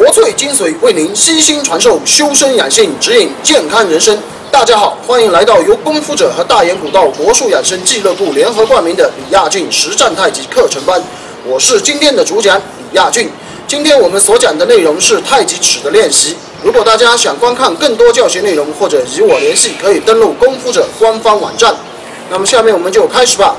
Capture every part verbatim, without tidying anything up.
国粹精髓为您悉心传授修身养性、指引健康人生。大家好，欢迎来到由功夫者和大研古道国术养生俱乐部联合冠名的李亚俊实战太极课程班。我是今天的主讲李亚俊。今天我们所讲的内容是太极尺的练习。如果大家想观看更多教学内容或者与我联系，可以登录功夫者官方网站。那么下面我们就开始吧。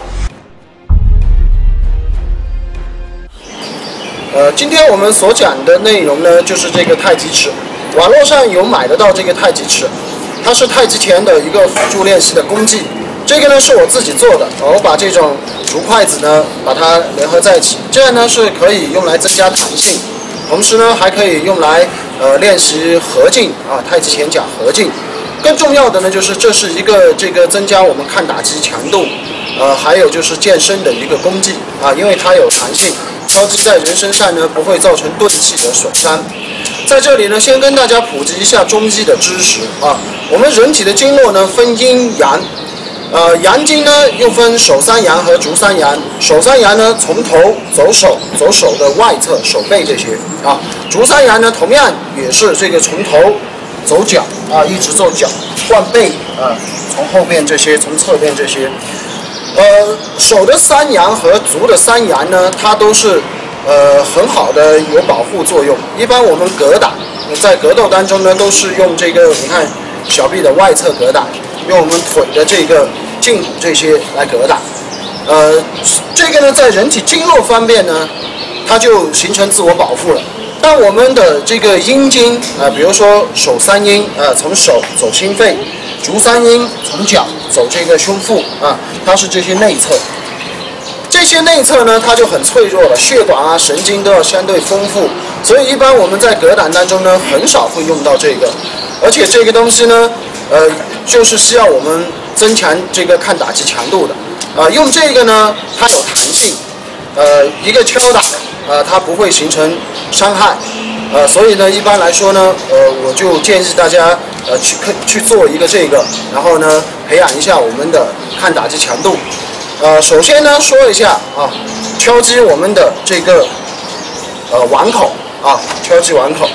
呃，今天我们所讲的内容呢，就是这个太极尺。网络上有买得到这个太极尺，它是太极拳的一个辅助练习的工具。这个呢是我自己做的，我把这种竹筷子呢把它联合在一起，这样呢是可以用来增加弹性，同时呢还可以用来呃练习合劲啊，太极拳讲合劲。更重要的呢就是这是一个这个增加我们抗打击强度，呃还有就是健身的一个工具啊，因为它有弹性。 敲击在人身上呢，不会造成钝器的损伤。在这里呢，先跟大家普及一下中医的知识啊。我们人体的经络呢分阴阳，呃，阳经呢又分手三阳和足三阳。手三阳呢从头走手，走手的外侧、手背这些啊。足三阳呢同样也是这个从头走脚啊，一直走脚，换背啊，从后边这些，从侧边这些。 呃，手的三阳和足的三阳呢，它都是呃很好的有保护作用。一般我们格挡，在格斗当中呢，都是用这个你看小臂的外侧格挡，用我们腿的这个胫骨这些来格挡。呃，这个呢，在人体经络方面呢，它就形成自我保护了。但我们的这个阴经啊、呃，比如说手三阴啊、呃，从手走心肺。 足三阴从脚走这个胸腹啊，它是这些内侧。这些内侧呢，它就很脆弱了，血管啊、神经都要相对丰富，所以一般我们在格挡当中呢，很少会用到这个。而且这个东西呢，呃，就是需要我们增强这个抗打击强度的。啊、呃，用这个呢，它有弹性，呃，一个敲打，呃，它不会形成伤害。 呃，所以呢，一般来说呢，呃，我就建议大家呃去去做一个这个，然后呢，培养一下我们的抗打击强度。呃，首先呢，说一下啊，敲击我们的这个呃碗口啊，敲击碗口，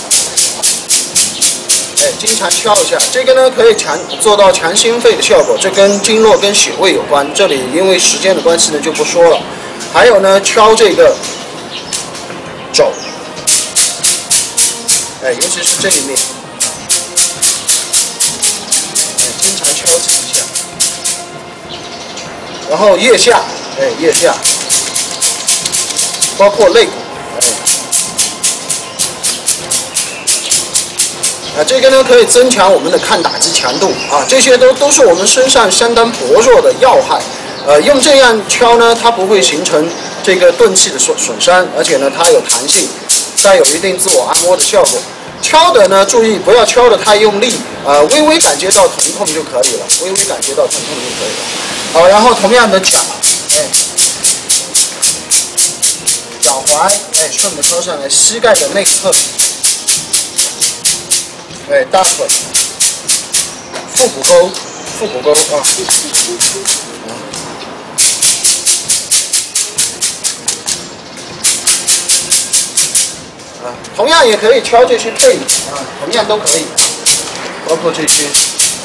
哎，经常敲一下，这个呢可以强做到强心肺的效果，这跟经络跟穴位有关。这里因为时间的关系呢就不说了。还有呢，敲这个肘。 哎，尤其是这一面，哎，经常敲击一下。然后腋下，哎，腋下，包括肋骨，哎，啊，这个呢可以增强我们的抗打击强度啊，这些都都是我们身上相当薄弱的要害。呃，用这样敲呢，它不会形成这个钝器的损损伤，而且呢，它有弹性。 带有一定自我按摩的效果。敲的呢，注意不要敲得太用力，呃，微微感觉到疼痛就可以了，微微感觉到疼痛就可以了。好，然后同样的脚，哎，脚踝，哎，顺着敲上来，膝盖的内侧，哎，大腿，腹股沟，腹股沟啊。 啊，同样也可以敲这些背啊，同样都可以，包括这些。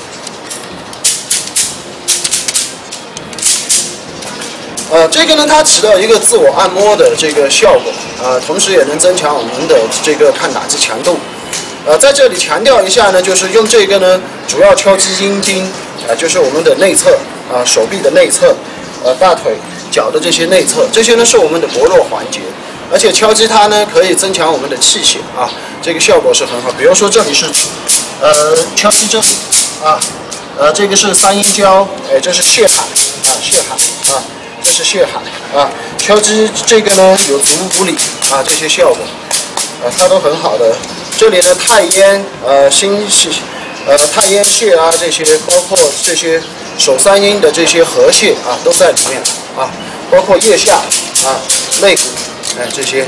呃，这个呢，它起到一个自我按摩的这个效果啊，同时也能增强我们的这个抗打击强度。呃，在这里强调一下呢，就是用这个呢，主要敲击阴经啊，就是我们的内侧啊，手臂的内侧，呃，大腿、脚的这些内侧，这些呢是我们的薄弱环节。 而且敲击它呢，可以增强我们的气血啊，这个效果是很好。比如说这里是，呃，敲击这里啊，呃，这个是三阴交，哎，这是血海啊，血海啊，这是血海啊，敲击这个呢有足五里啊，这些效果啊，它都很好的。这里呢太阴呃心系呃太阴穴啊这些，包括这些手三阴的这些合穴啊都在里面啊，包括腋下啊、肋骨。 哎，这些，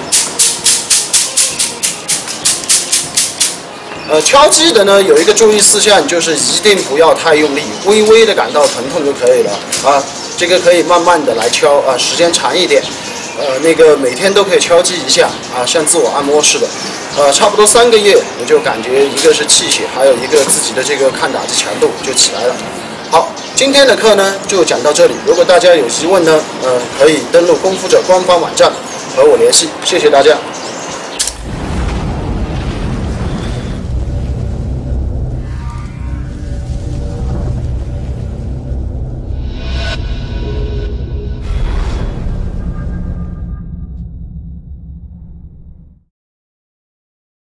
呃，敲击的呢有一个注意事项，就是一定不要太用力，微微的感到疼痛就可以了啊。这个可以慢慢的来敲啊，时间长一点，呃，那个每天都可以敲击一下啊，像自我按摩似的。 呃，差不多三个月，我就感觉一个是气血，还有一个自己的这个抗打击强度就起来了。好，今天的课呢就讲到这里。如果大家有疑问呢，呃，可以登录功夫者官方网站和我联系。谢谢大家。